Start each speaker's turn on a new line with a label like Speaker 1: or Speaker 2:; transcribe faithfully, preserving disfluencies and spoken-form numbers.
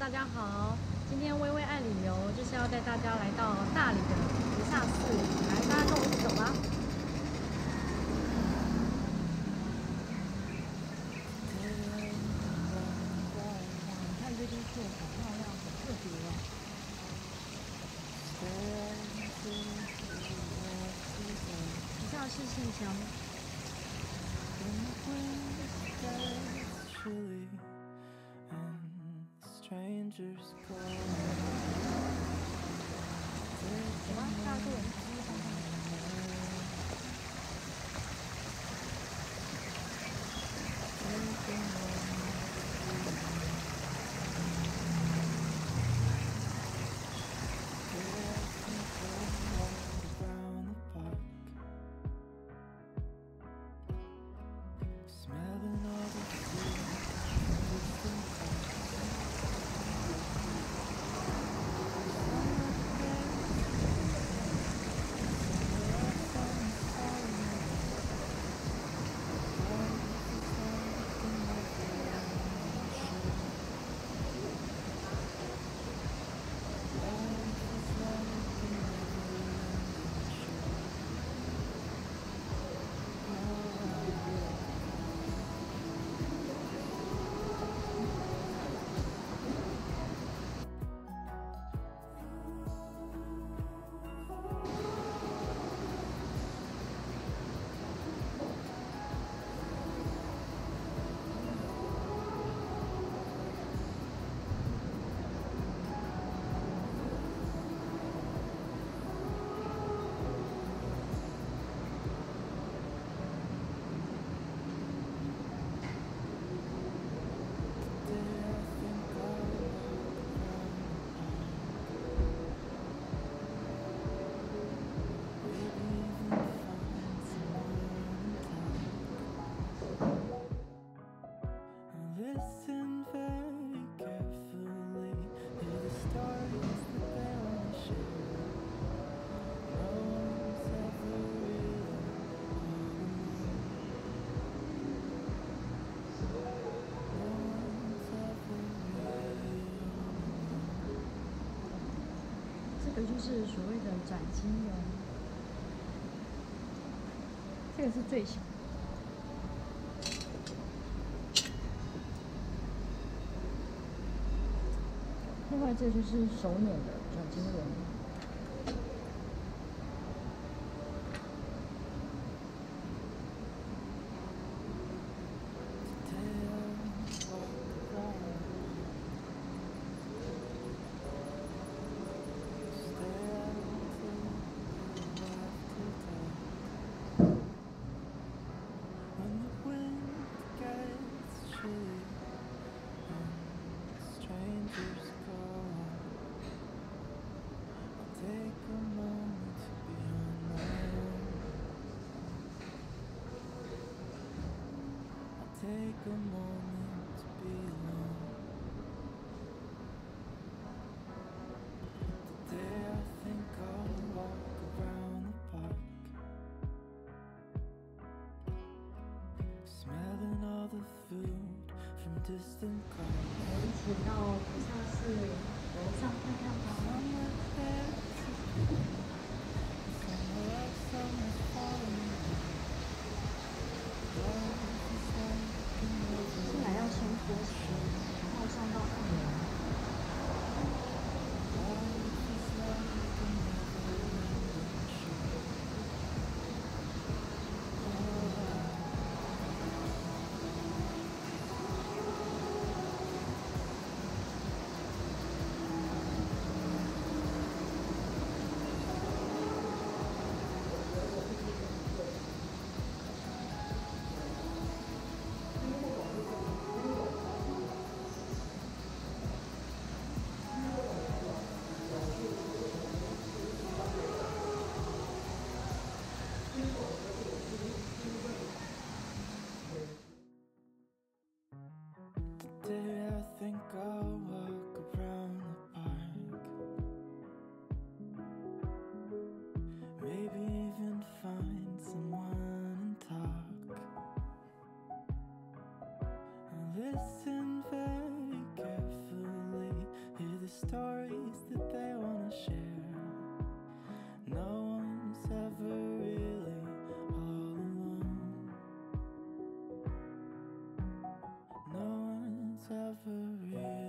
Speaker 1: 大家好，今天微微爱旅游就是要带大家来到大理的菩萨寺，来，大家跟我一起走吧。你看这间寺好漂亮，好特别哦。菩萨寺信箱。走吧，大家跟我一起去看看。这个就是所谓的展金人，这个是最小。另外，这就是手捻的转金人。
Speaker 2: Take a moment to be alone. Today I think I'll walk around the park, smelling all the food from distant cars.
Speaker 1: 我们一起到菩萨寺楼上看看吧。
Speaker 2: Somewhere there to be, somewhere summer's falling.
Speaker 1: 进来要先脱鞋，然后上到二楼。
Speaker 2: Today I think I'll walk around the park, maybe even find someone and talk. I'll listen very carefully stories that they wanna share. No one's ever really all alone. No one's ever really